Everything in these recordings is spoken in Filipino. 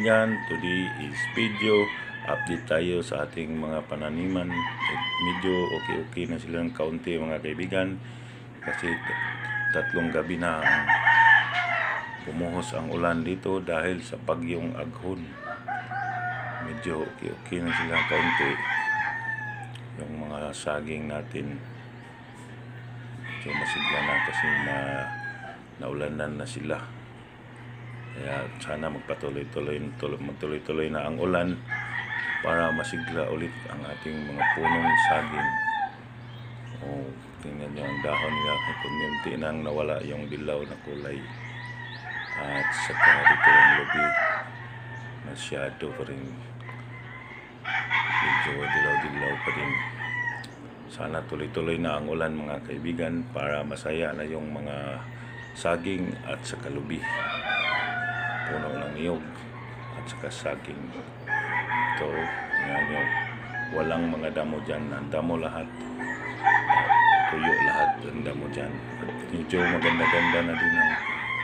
kaibigan, today is video update tayo sa ating mga pananiman. Medyo okay na silang kaunti mga kaibigan, kasi tatlong gabi na ang bumuhos ang ulan dito dahil sa bagyong Aghon. Medyo okay na silang kaunti. Yung mga saging natin medyo masigla na kasi naulanan na sila. Kaya sana magtuloy-tuloy na ang ulan para masigla ulit ang ating mga punong saging. Tingnan nyo ang dahon nila, kumunti nang nawala yung dilaw na kulay. At saka dito ang lubi, masyado pa rin, medyo dilaw pa din. Sana tuloy-tuloy na ang ulan mga kaibigan para masaya na yung mga saging at saka lubi. Puno ng niyog at saka saging. Ito, tingnan nyo, walang mga damo dyan. Ang damo lahat, tuyo lahat ang damo dyan. At medyo maganda-ganda na din ang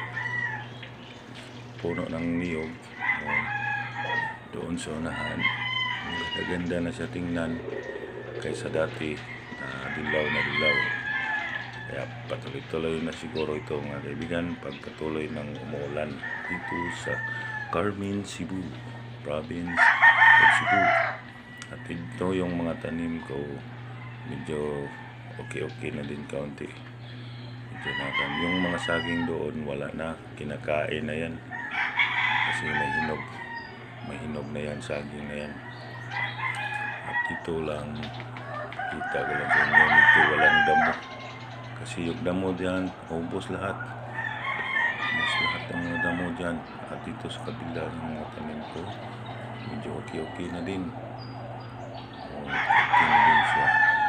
puno ng niyog. Doon sa unahan, maganda-ganda na siya tingnan kaysa dati na dilaw. Kaya patuloy-tuloy na siguro ito mga kaibigan pagpatuloy ng umuulan dito sa Carmen, Cebu province of Cebu. At ito yung mga tanim ko, medyo okay na din kaunti. Medyo nakan. Yung mga saging doon wala na, kinakain na yan kasi may hinog na yan, saging na yan. At dito lang kita ko lang sa inyo, dito walang damo kasi yung damo dyan ubos lahat ang mga damo dyan. At dito sa kabila ng mga tanim ko medyo okay na din. Okay na din siya,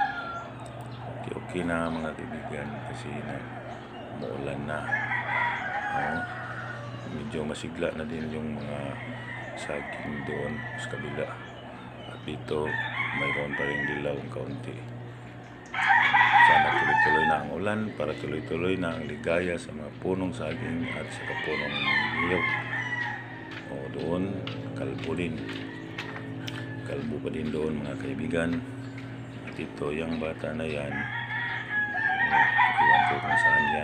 okay na mga kaibigan, kasi umuulan na. Medyo masigla na din yung mga saging doon sa kabila. At dito mayroon pa rin dilaw ng kaunti. Sana tuloy-tuloy na ang ulan para tuloy-tuloy na ang ligaya sa mga punong saging at sa punong niyog. Doon kalbo pa din doon mga kaibigan. At ito yung bata na yan, iwan ko kung saan yan.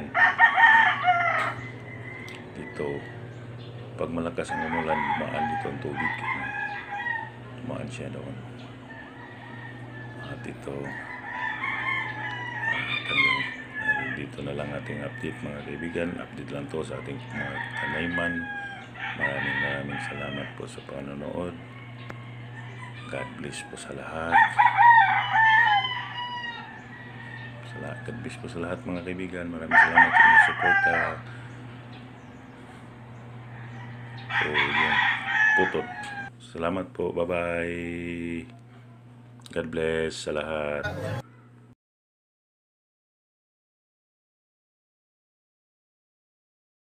Dito pag malakas ang umulan, dumaan dito ang tubig, dumaan siya doon. At ito dito na lang ating update mga kaibigan. Update lang to sa ating mga taniman. Maraming salamat po sa panonood. God bless po sa lahat. God bless po sa lahat mga kaibigan. Maraming salamat sa inyong suporta. So yun, putot. Salamat po. Bye bye. God bless sa lahat.